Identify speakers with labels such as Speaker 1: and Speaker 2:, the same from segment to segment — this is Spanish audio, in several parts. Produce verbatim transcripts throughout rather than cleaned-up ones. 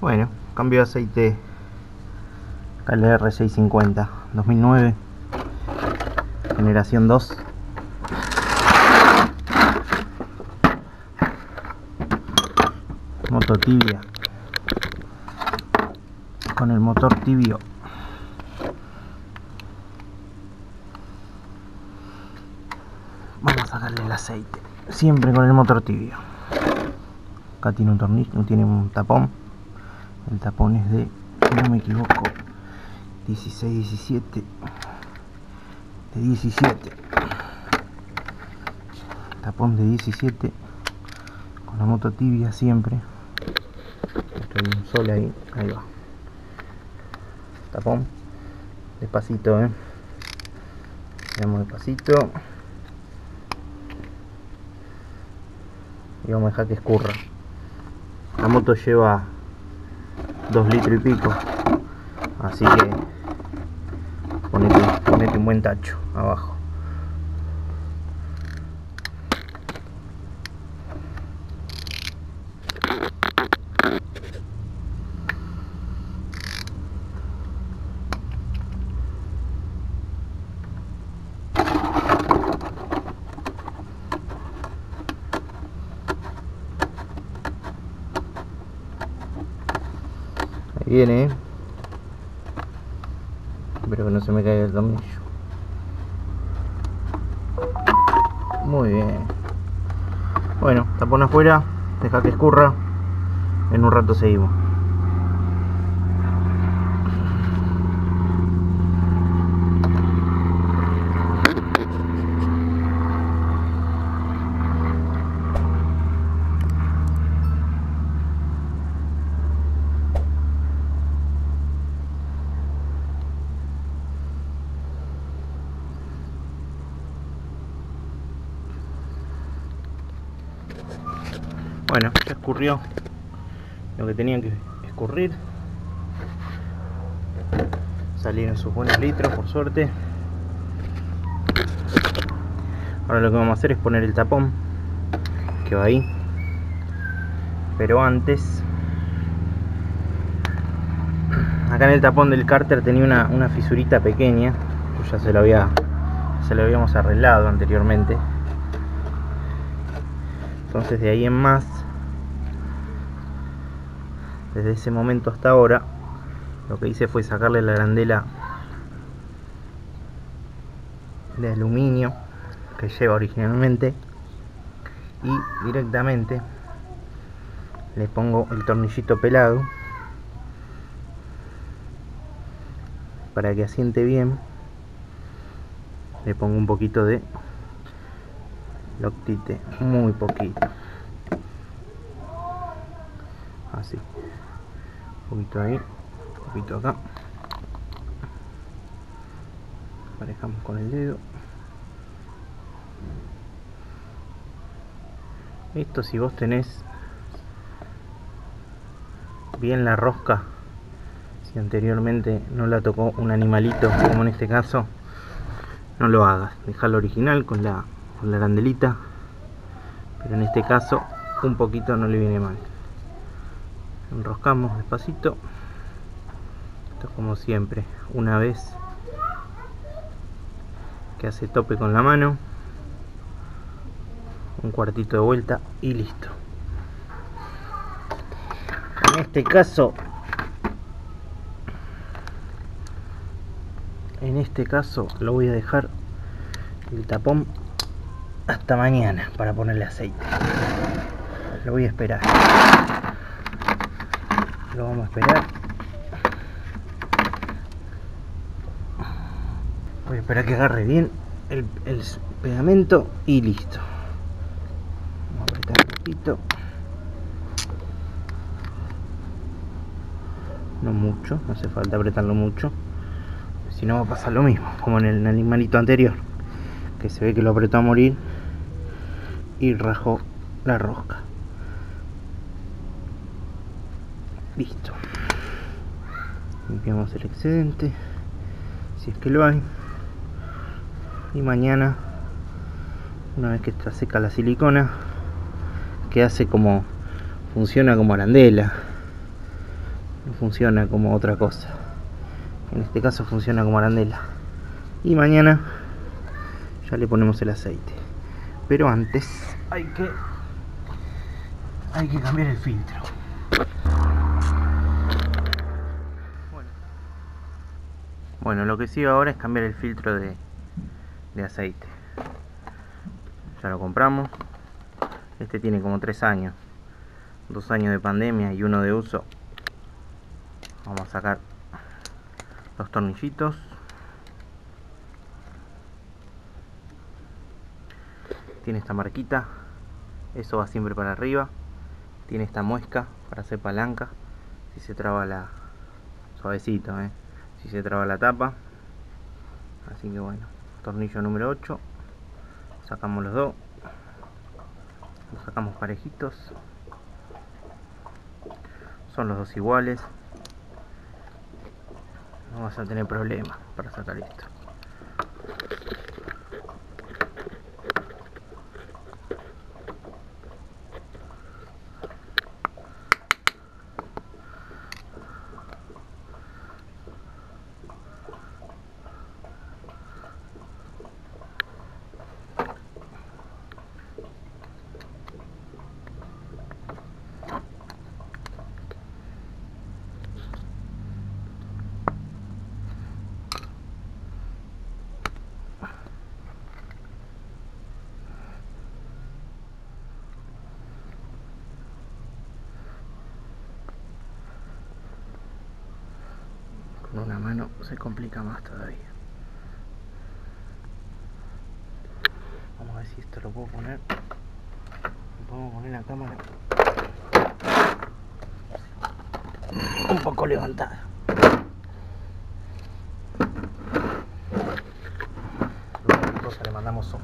Speaker 1: Bueno, cambio de aceite K L R seiscientos cincuenta dos mil nueve, generación dos. Moto tibia, con el motor tibio. Vamos a sacarle el aceite, siempre con el motor tibio. Acá tiene un tornillo, tiene un tapón. El tapón es de, si no me equivoco, dieciséis diecisiete, de diecisiete, tapón de diecisiete, con la moto tibia siempre. Estoy un sol ahí, ahí va. Tapón, despacito, eh. Vamos despacito y vamos a dejar que escurra. La moto lleva dos litros y pico, así que ponete, ponete un buen tacho abajo. Ahí viene, ¿eh? Espero que no se me caiga el tornillo. Muy bien. Bueno, tapón afuera, deja que escurra. En un rato seguimos. Bueno, ya escurrió lo que tenía que escurrir. Salieron sus buenos litros, por suerte. Ahora lo que vamos a hacer es poner el tapón que va ahí. Pero antes, acá en el tapón del cárter tenía una, una fisurita pequeña. Yo ya se lo había se lo habíamos arreglado anteriormente. Entonces de ahí en más, desde ese momento hasta ahora, lo que hice fue sacarle la arandela de aluminio que lleva originalmente y directamente le pongo el tornillito pelado para que asiente bien. Le pongo un poquito de Loctite, muy poquito, así, un poquito ahí, un poquito acá, aparejamos con el dedo. Esto, si vos tenés bien la rosca, si anteriormente no la tocó un animalito, como en este caso, no lo hagas, dejalo original con la con la arandelita, pero en este caso un poquito no le viene mal. Enroscamos despacito. Esto es como siempre, una vez que hace tope con la mano, un cuartito de vuelta y listo. En este caso en este caso lo voy a dejar el tapón hasta mañana para ponerle aceite. Lo voy a esperar. Lo vamos a esperar. Voy a esperar que agarre bien el, el pegamento y listo. Vamos a apretar un poquito. No mucho, no hace falta apretarlo mucho. Si no va a pasar lo mismo, como en el animalito anterior, que se ve que lo apretó a morir y rajó la rosca. Listo. Limpiamos el excedente, si es que lo hay. Y mañana, una vez que está seca la silicona, que hace como, funciona como arandela, no funciona como otra cosa. En este caso funciona como arandela. Y mañana ya le ponemos el aceite. Pero antes hay que hay que cambiar el filtro. Bueno, bueno lo que sigue ahora es cambiar el filtro de, de aceite. Ya lo compramos. Este tiene como tres años. Dos años de pandemia y uno de uso. Vamos a sacar los tornillitos. Tiene esta marquita. Eso va siempre para arriba. Tiene esta muesca para hacer palanca. Si se traba la... Suavecito, ¿eh? Si se traba la tapa. Así que bueno. Tornillo número ocho. Sacamos los dos. Los sacamos parejitos. Son los dos iguales. No vas a tener problema para sacar esto. Con una mano se complica más todavía. Vamos a ver si esto lo puedo poner. Lo podemos poner la cámara un poco levantada. Luego cosa le mandamos zoom.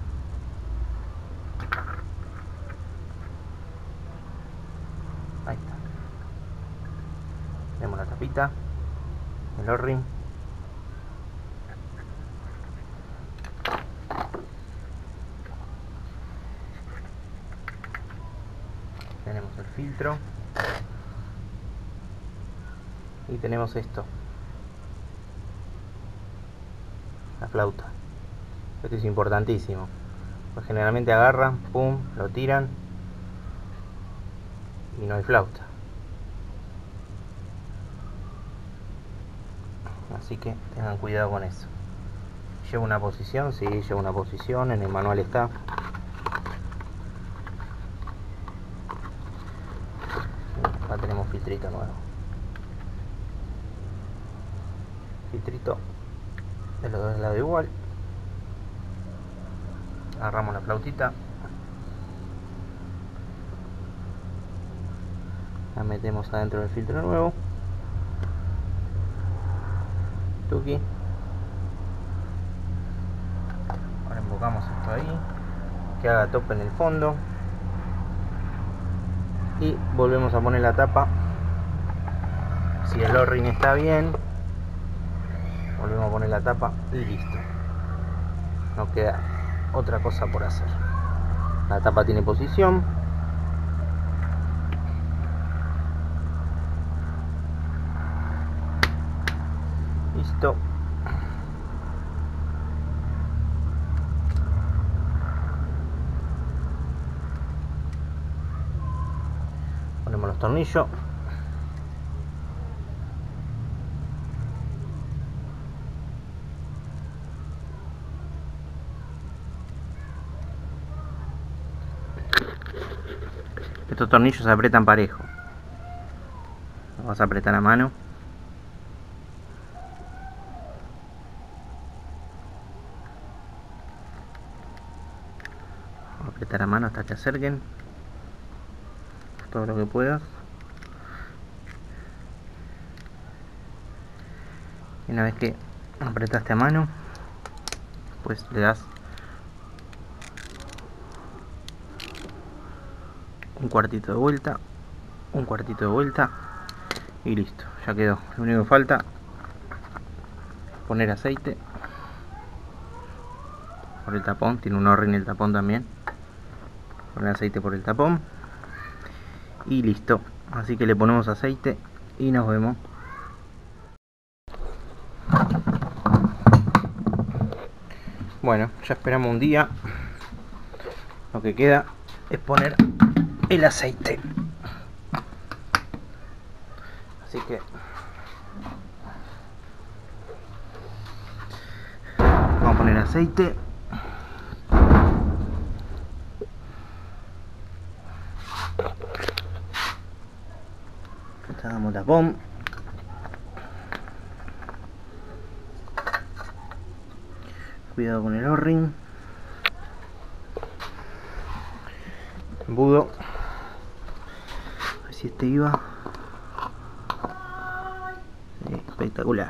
Speaker 1: Ahí está. Tenemos la tapita. El O-ring. Tenemos el filtro. Y tenemos esto. La flauta. Esto es importantísimo. Pues generalmente agarran, pum, lo tiran y no hay flauta. Así que tengan cuidado con eso. Lleva una posición, sí, lleva una posición, en el manual está. Acá tenemos filtrito nuevo. Filtrito de los dos lados igual. Agarramos la flautita. La metemos adentro del filtro nuevo. Tuki. Ahora embocamos esto ahí, que haga tope en el fondo y volvemos a poner la tapa. Si el O-ring está bien, volvemos a poner la tapa y listo. No queda otra cosa por hacer. La tapa tiene posición. Listo. Ponemos los tornillos. Estos tornillos se apretan parejo. Los vas a apretar a mano. Apretar a mano hasta que acerquen todo lo que puedas. Y una vez que apretaste a mano, pues le das un cuartito de vuelta, un cuartito de vuelta y listo, ya quedó. Lo único que falta poner aceite por el tapón, tiene un O-ring el tapón también. Poner aceite por el tapón y listo. Así que le ponemos aceite y nos vemos. Bueno, ya esperamos un día. Lo que queda es poner el aceite. Así que vamos a poner aceite. Damos tapón. Cuidado con el O-ring. Embudo. A ver si este iba. Sí, espectacular.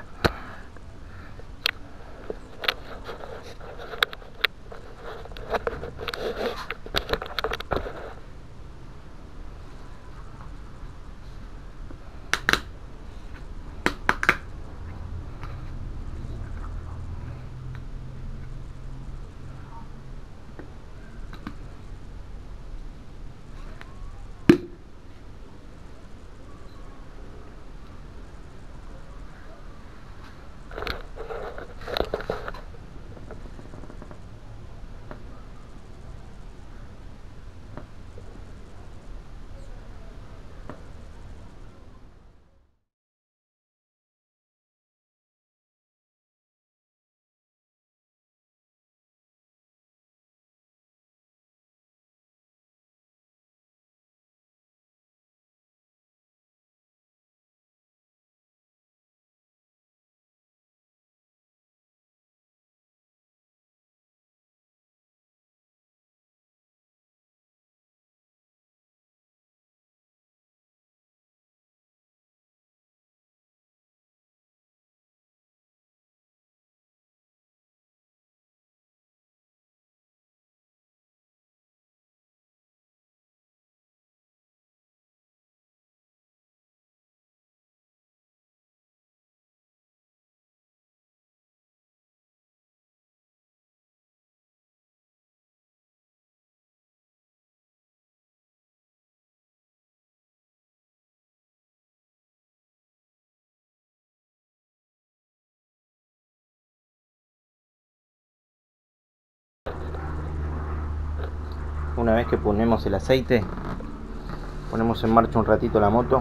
Speaker 1: Una vez que ponemos el aceite, ponemos en marcha un ratito la moto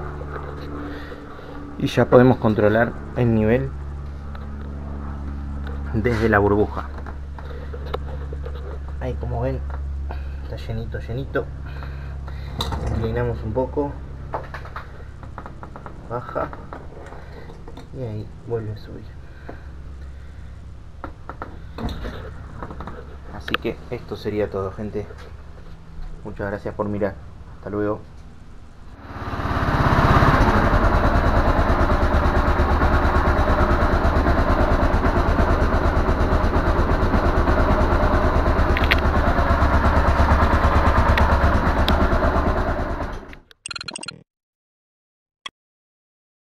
Speaker 1: y ya podemos controlar el nivel desde la burbuja. Ahí, como ven, está llenito, llenito. Inclinamos un poco, baja y ahí vuelve a subir. Así que esto sería todo, gente. Muchas gracias por mirar. Hasta luego.